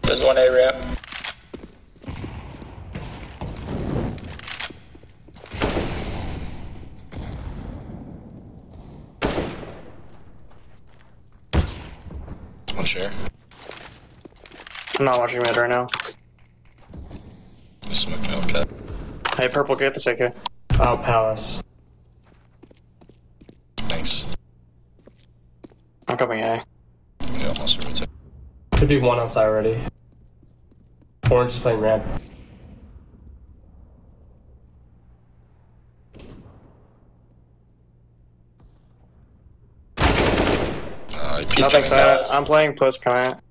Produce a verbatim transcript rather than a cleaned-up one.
There's one A ramp. One share. I'm not watching mid right now. Smoke me, okay. Hey, purple, get this A K. Oh, Palace. Thanks. I'm coming A. Yeah, almost rotate. Could be one outside already. Orange is playing ramp. Uh, No, thanks, uh, I'm playing post command.